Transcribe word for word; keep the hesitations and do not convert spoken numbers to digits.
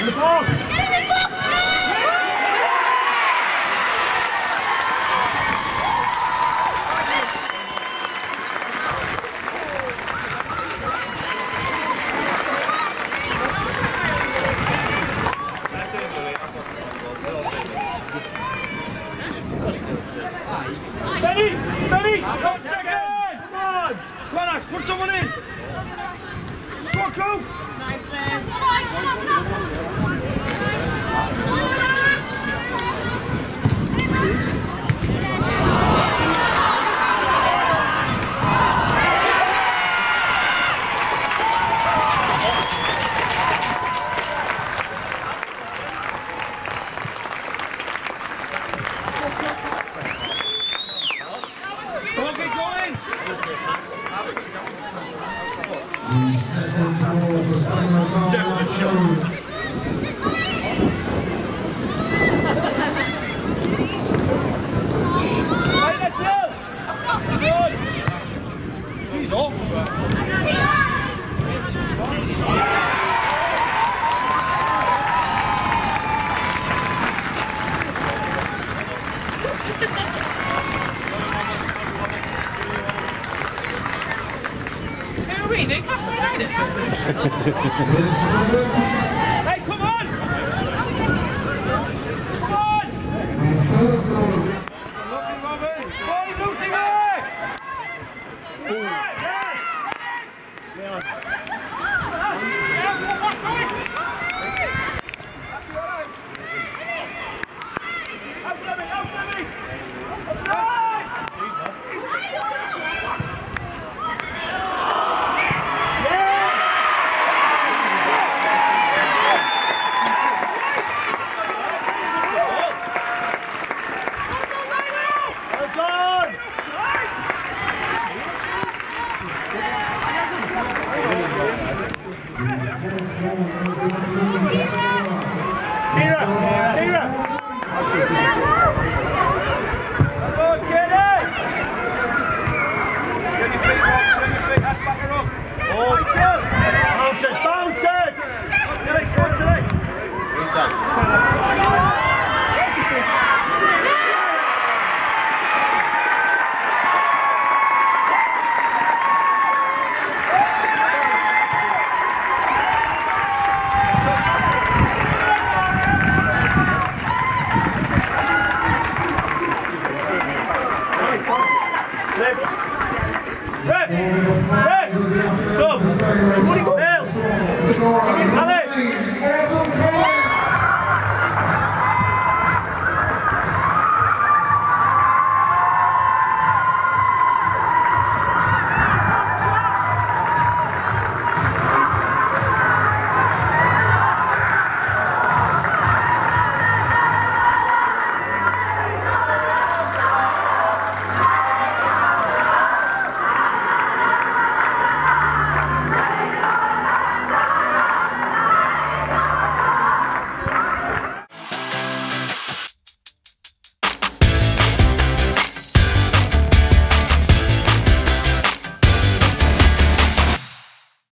In the box! Steady! Steady! One second! Come on! Come on, Ash, put someone in! Come on, go! Definite shot. Hey, that's it! Good! He's off. Who are we? Do Castle United? Hey, come on! Come on! Lucky Robin! Come on, Lucy, back! Right, right! Yeah. Out, Sammy! Out, Sammy! Outside! Red! Red! Go! Alex!